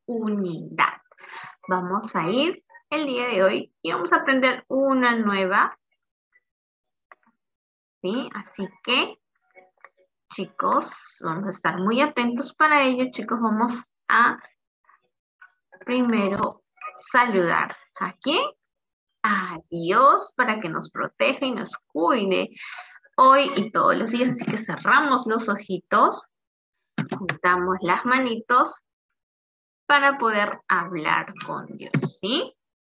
unidad. Vamos a ir el día de hoy y vamos a aprender una nueva. ¿Sí? Así que, chicos, vamos a estar muy atentos para ello. Chicos, vamos a primero saludar. ¿A quién? A Dios para que nos proteja y nos cuide hoy y todos los días. Así que cerramos los ojitos, juntamos las manitos para poder hablar con Dios, ¿sí?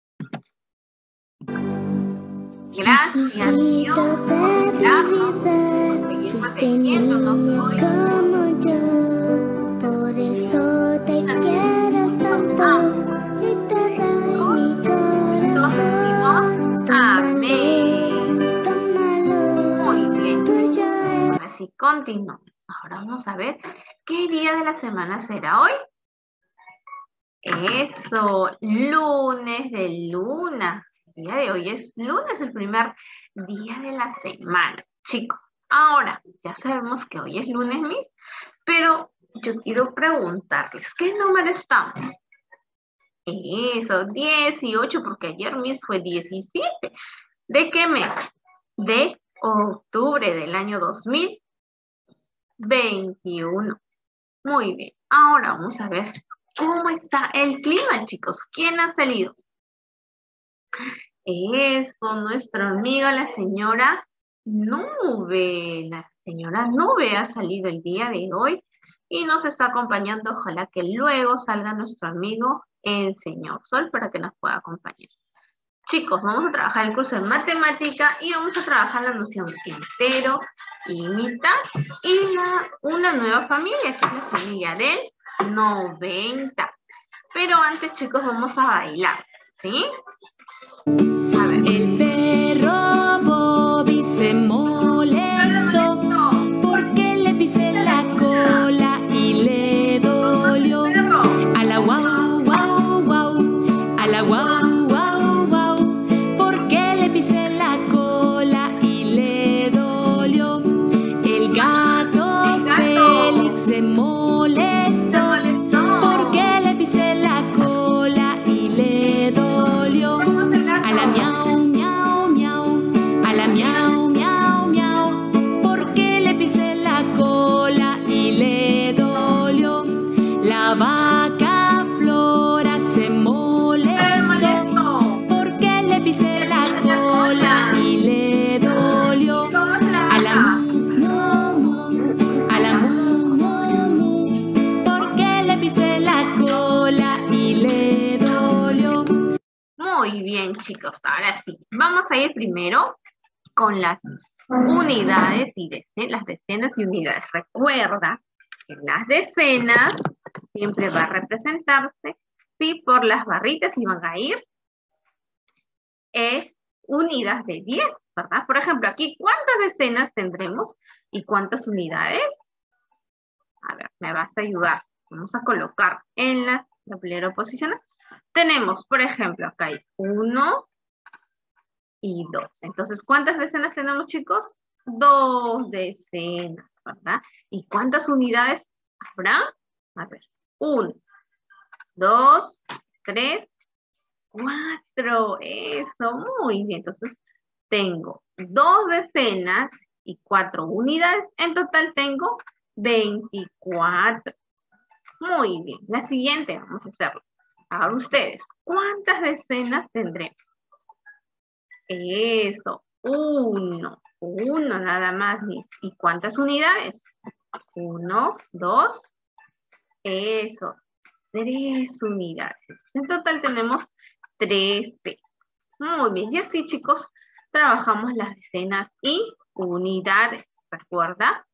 Gracias, Dios, por cuidarnos, por seguir protegiéndonos hoy. Como yo, por eso te quiero tanto y te doy mi corazón. Amén. Tómalo, Muy bien. tuyo es. Así continuamos. Ahora vamos a ver qué día de la semana será hoy. Eso, lunes de luna. El día de hoy es lunes, el primer día de la semana. Chicos, ahora ya sabemos que hoy es lunes, Miss, pero yo quiero preguntarles, ¿qué número estamos? Eso, 18, porque ayer, Miss, fue 17. ¿De qué mes? De octubre del año 2021. Muy bien, ahora vamos a ver cómo está el clima, chicos. ¿Quién ha salido? Eso, nuestra amiga, la señora Nube. La señora Nube ha salido el día de hoy y nos está acompañando. Ojalá que luego salga nuestro amigo, el señor Sol, para que nos pueda acompañar. Chicos, vamos a trabajar el curso de matemática y vamos a trabajar la noción entero y mitad y una nueva familia, que es la familia del 90. Pero antes, chicos, vamos a bailar, ¿sí? A ver. El perro Bobby se molestó porque le pisé la cola y le dolió. A la guau, guau, guau, a la guau, guau, guau, porque le pisé la cola y le dolió. El gato Félix se molestó porque le pisé la cola y le dolió. A la miau, miau, miau, a la miau, miau, miau, porque le pisé la cola y le dolió. La vaca Flora se molestó porque le pisé la cola y le dolió. A la mu, mu, mu, a la mu, mu, mu, porque le pisé la cola y le dolió. Muy bien, chicos. Ahora sí, vamos a ir primero con las unidades y las decenas y unidades. Recuerda que las decenas siempre va a representarse, ¿sí? Por las barritas y van a ir unidas de 10, ¿verdad? Por ejemplo, aquí, ¿cuántas decenas tendremos y cuántas unidades? A ver, me vas a ayudar. Vamos a colocar en la tablero posicional. Tenemos, por ejemplo, acá hay 1 y 2. Entonces, ¿cuántas decenas tenemos, chicos? 2 decenas, ¿verdad? ¿Y cuántas unidades habrá? A ver, 1, 2, 3, 4. Eso, muy bien. Entonces, tengo 2 decenas y 4 unidades. En total tengo 24. Muy bien. La siguiente, vamos a hacerlo. Ahora ustedes, ¿cuántas decenas tendremos? Eso, 1 nada más. ¿Y cuántas unidades? 1, 2, eso, 3 unidades. En total tenemos 13. Muy bien, y así, chicos, trabajamos las decenas y unidades. ¿Recuerda?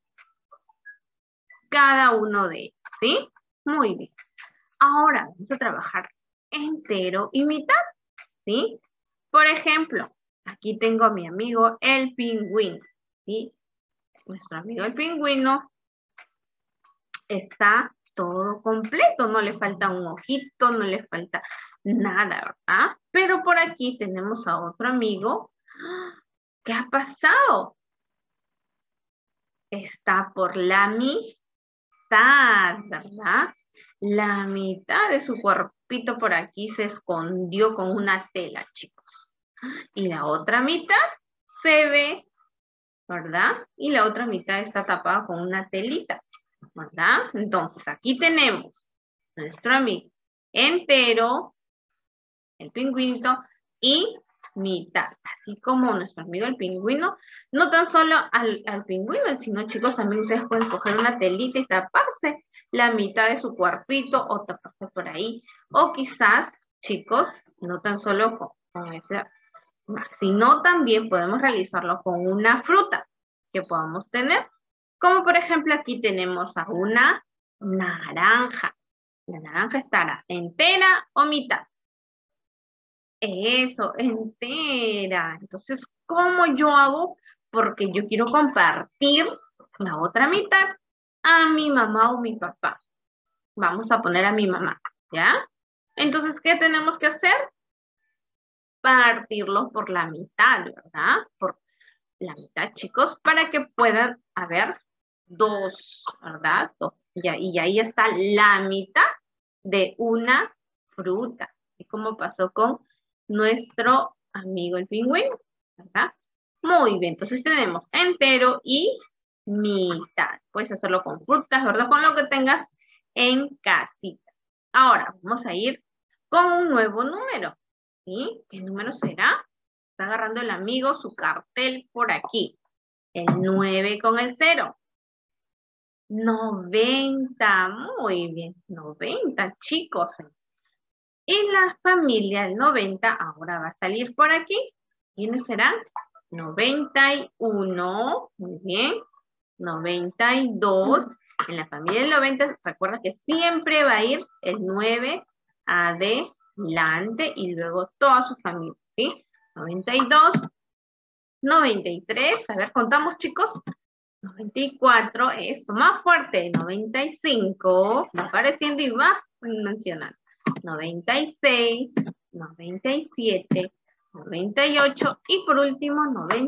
Cada uno de ellos, ¿sí? Muy bien. Ahora vamos a trabajar entero y mitad, ¿sí? Por ejemplo, aquí tengo a mi amigo el pingüino, ¿sí? Nuestro amigo el pingüino está todo completo, no le falta un ojito, no le falta nada, ¿verdad? Pero por aquí tenemos a otro amigo. ¿Qué ha pasado? Está por la mitad, ¿verdad? La mitad de su cuerpito por aquí se escondió con una tela, chicos. Y la otra mitad se ve, ¿verdad? Y la otra mitad está tapada con una telita, ¿verdad? Entonces, aquí tenemos nuestro amigo entero, el pingüinito, y mitad. Así como nuestro amigo el pingüino, no tan solo al pingüino, sino, chicos, también ustedes pueden coger una telita y taparse la mitad de su cuerpito o taparse por ahí. O quizás, chicos, no tan solo con ese, sino también podemos realizarlo con una fruta que podamos tener. Como por ejemplo aquí tenemos a una naranja. La naranja estará entera o mitad. Eso, entera. Entonces, ¿cómo yo hago? Porque yo quiero compartir la otra mitad a mi mamá o mi papá. Vamos a poner a mi mamá, ¿ya? Entonces, ¿qué tenemos que hacer? Partirlo por la mitad, ¿verdad? Por la mitad, chicos, para que puedan haber dos, ¿verdad? Dos. Y ahí está la mitad de una fruta. Y como pasó con nuestro amigo el pingüino, ¿verdad? Muy bien, entonces tenemos entero y mitad. Puedes hacerlo con frutas, ¿verdad? Con lo que tengas en casita. Ahora, vamos a ir con un nuevo número. ¿Sí? ¿Qué número será? Está agarrando el amigo su cartel por aquí. El 9 con el 0. 90, muy bien, 90, chicos. Y la familia, el 90, ahora va a salir por aquí. ¿Quiénes serán? 91, muy bien. 92. En la familia del 90, recuerda que siempre va a ir el 9 adelante y luego toda su familia, ¿sí? 92, 93, a ver, contamos, chicos. 94, eso, más fuerte. 95, va apareciendo y va mencionando. 96, 97, 98 y por último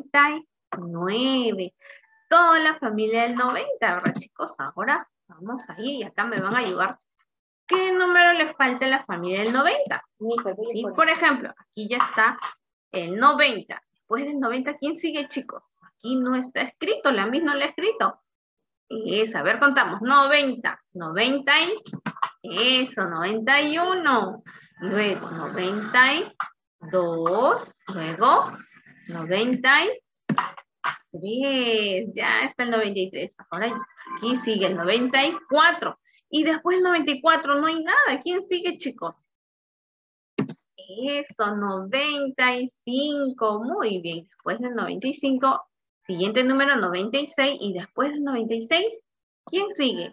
99. Toda la familia del 90, ¿verdad, chicos? Ahora vamos ahí y acá me van a ayudar. ¿Qué número le falta a la familia del 90? ¿Sí? Por ejemplo, aquí ya está el 90. Después del 90, ¿quién sigue, chicos? Aquí no está escrito, la misma no la ha escrito. Es, a ver, contamos. 90, 90 y... Eso, 91. Luego 92. Luego 93. Ya está el 93. Ahora aquí sigue el 94. Y después del 94 no hay nada. ¿Quién sigue, chicos? Eso, 95. Muy bien. Después del 95, siguiente número 96. Y después del 96, ¿quién sigue?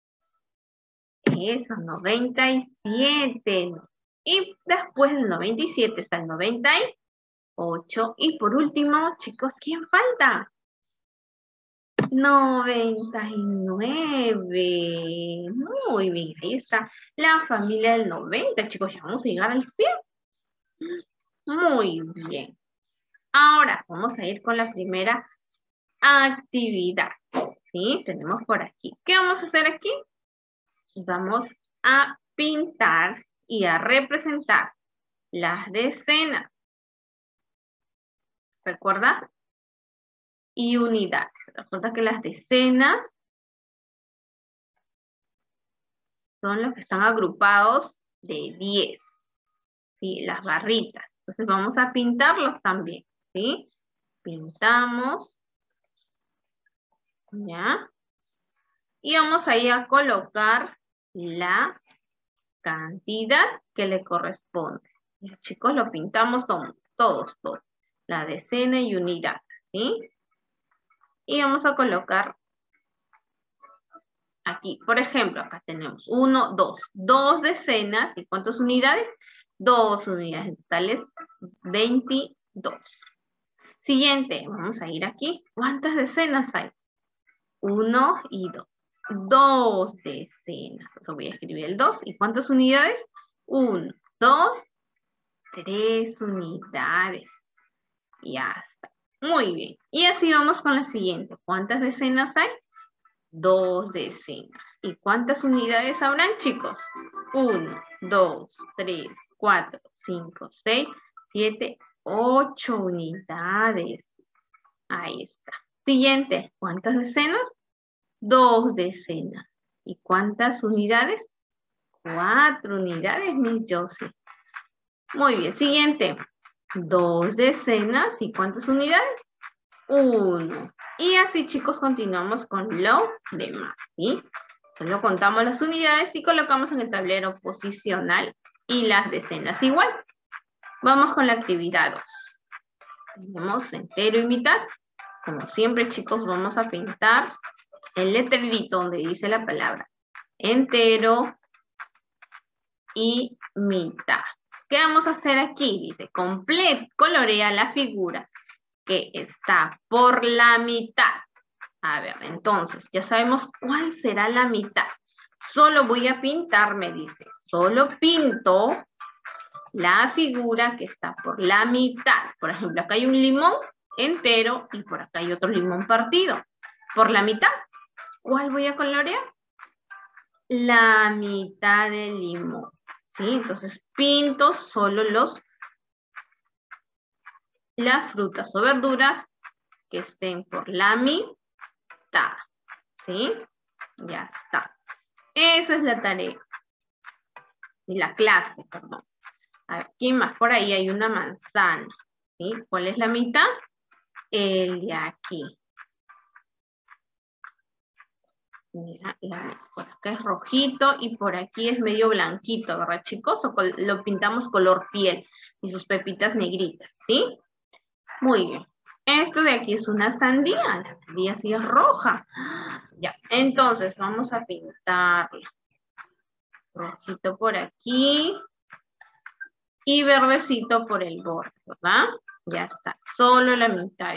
Eso, 97. Y después del 97 está el 98. Y por último, chicos, ¿quién falta? 99. Muy bien, ahí está la familia del 90, chicos. Ya vamos a llegar al 100. Muy bien. Ahora vamos a ir con la primera actividad. ¿Sí? Tenemos por aquí. ¿Qué vamos a hacer aquí? Vamos a pintar y a representar las decenas. ¿Recuerda? Y unidades. Recuerda que las decenas son los que están agrupados de 10. ¿Sí? Las barritas. Entonces vamos a pintarlos también. ¿Sí? Pintamos. ¿Ya? Y vamos a ir a colocar la cantidad que le corresponde. Ya, chicos, lo pintamos todos. La decena y unidad. ¿Sí? Y vamos a colocar aquí. Por ejemplo, acá tenemos 1, 2. 2 decenas. ¿Y cuántas unidades? 2 unidades totales, 22. Siguiente, vamos a ir aquí. ¿Cuántas decenas hay? 1 y 2. 2 decenas. Entonces voy a escribir el 2. ¿Y cuántas unidades? 1, 2, 3 unidades. Ya está. Muy bien. Y así vamos con la siguiente. ¿Cuántas decenas hay? 2 decenas. ¿Y cuántas unidades habrán, chicos? 1, 2, 3, 4, 5, 6, 7, 8 unidades. Ahí está. Siguiente, ¿cuántas decenas? 2 decenas. ¿Y cuántas unidades? 4 unidades, Miss Josie. Muy bien, siguiente. 2 decenas. ¿Y cuántas unidades? 1. Y así, chicos, continuamos con lo demás, ¿sí? Solo contamos las unidades y colocamos en el tablero posicional y las decenas igual. Vamos con la actividad 2. Tenemos entero y mitad. Como siempre, chicos, vamos a pintar el letrerito donde dice la palabra entero y mitad. ¿Qué vamos a hacer aquí? Dice, colorea la figura que está por la mitad. A ver, entonces, ya sabemos cuál será la mitad. Solo voy a pintar, me dice. Solo pinto la figura que está por la mitad. Por ejemplo, acá hay un limón entero y por acá hay otro limón partido. Por la mitad, ¿cuál voy a colorear? La mitad del limón. ¿Sí? Entonces, pinto solo las frutas o verduras que estén por la mitad. ¿Sí? Ya está. Eso es la tarea. Y la clase, perdón. A ver, ¿quién más? Por ahí hay una manzana. ¿Sí? ¿Cuál es la mitad? El de aquí. Mira, por acá es rojito y por aquí es medio blanquito, ¿verdad, chicos? O lo pintamos color piel y sus pepitas negritas, ¿sí? Muy bien. Esto de aquí es una sandía. La sandía sí es roja. Ya, entonces vamos a pintarla. Rojito por aquí y verdecito por el borde, ¿verdad? Ya está, solo la mitad.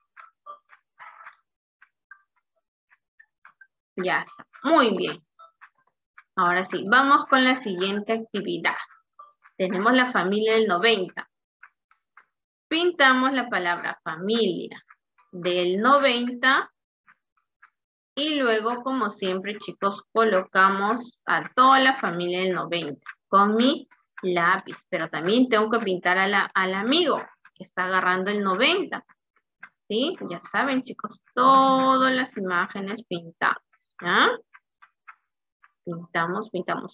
Ya está, muy bien. Ahora sí, vamos con la siguiente actividad. Tenemos la familia del 90. Pintamos la palabra familia del 90 y luego, como siempre, chicos, colocamos a toda la familia del 90 con mi lápiz. Pero también tengo que pintar al amigo que está agarrando el 90. ¿Sí? Ya saben, chicos, todas las imágenes pintadas. ¿Ya? Pintamos.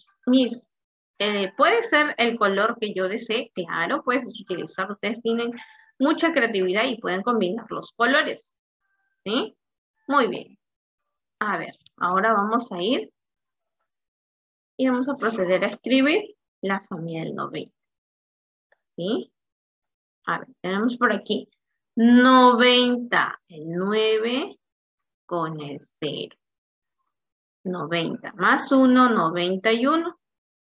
¿Puede ser el color que yo desee? Claro, puedes utilizar. Ustedes tienen mucha creatividad y pueden combinar los colores. ¿Sí? Muy bien. A ver, ahora vamos a ir y vamos a proceder a escribir la familia del 90. ¿Sí? A ver, tenemos por aquí 90, el 9 con el 0. 90 más 1, 91.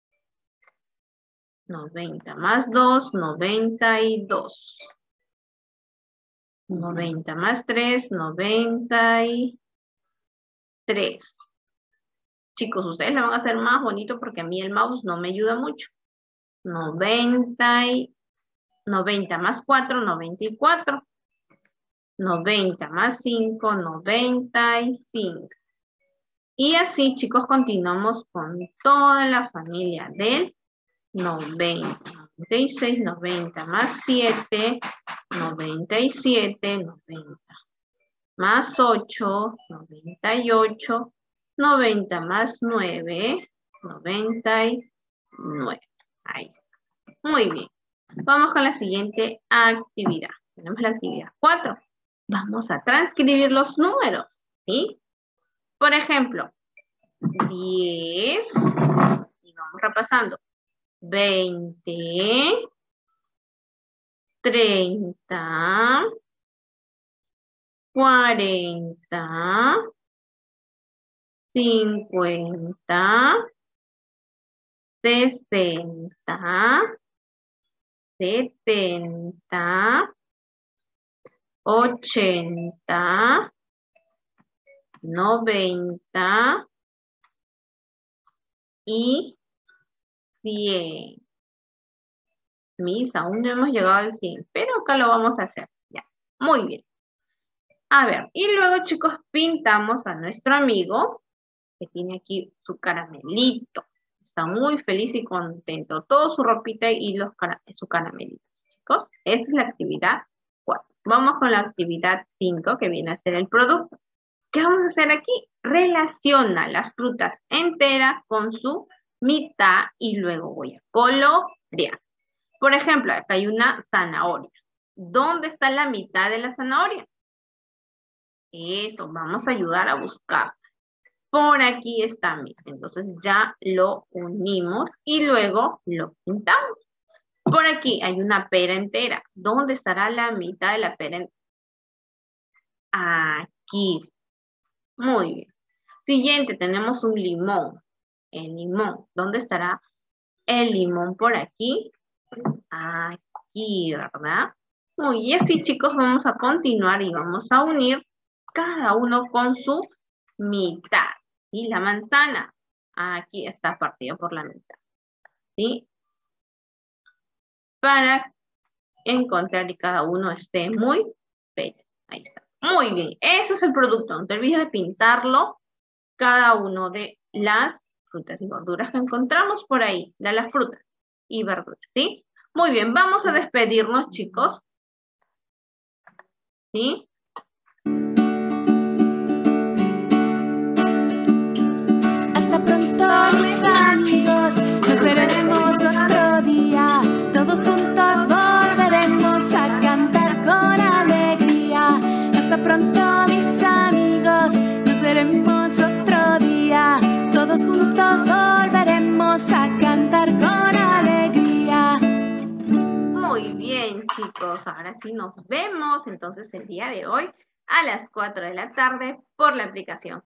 90 más 2, 92. 90 más 3, 93. Chicos, ustedes lo van a hacer más bonito porque a mí el mouse no me ayuda mucho. 90 más 4, 94. 90 más 5, 95. Y así, chicos, continuamos con toda la familia del 90. 96, 90 más 7, 97, 90. Más 8, 98, 90 más 9, 99. Ahí está. Muy bien. Vamos con la siguiente actividad. Tenemos la actividad 4. Vamos a transcribir los números, ¿sí? Por ejemplo, 10, y vamos repasando, 20, 30, 40, 50, 60, 70, 80, 90 y 100. Mis, aún no hemos llegado al 100, pero acá lo vamos a hacer. Ya, muy bien. A ver, y luego, chicos, pintamos a nuestro amigo, que tiene aquí su caramelito. Está muy feliz y contento. Todo su ropita y su caramelito, chicos. Esa es la actividad 4. Vamos con la actividad 5, que viene a ser el producto. ¿Qué vamos a hacer aquí? Relaciona las frutas enteras con su mitad y luego voy a colorear. Por ejemplo, acá hay una zanahoria. ¿Dónde está la mitad de la zanahoria? Eso, vamos a ayudar a buscar. Por aquí está, mis. Entonces ya lo unimos y luego lo pintamos. Por aquí hay una pera entera. ¿Dónde estará la mitad de la pera entera? Aquí. Muy bien. Siguiente, tenemos un limón. El limón. ¿Dónde estará el limón? Por aquí. Aquí, ¿verdad? Muy bien, sí, chicos, vamos a continuar y vamos a unir cada uno con su mitad. ¿Sí? La manzana. Aquí está partida por la mitad. ¿Sí? Para encontrar y cada uno esté muy bello. Ahí está. Muy bien. Ese es el producto. No te olvides de pintarlo cada uno de las frutas y verduras que encontramos por ahí. De las frutas y verduras. ¿Sí? Muy bien. Vamos a despedirnos, chicos. ¿Sí? Hasta pronto, mis amigos, nos veremos otro día. Todos juntos volveremos a cantar con alegría. Hasta pronto, mis amigos, nos veremos otro día. Todos juntos volveremos a cantar con alegría. Muy bien, chicos. Ahora sí nos vemos entonces el día de hoy a las 4 de la tarde por la aplicación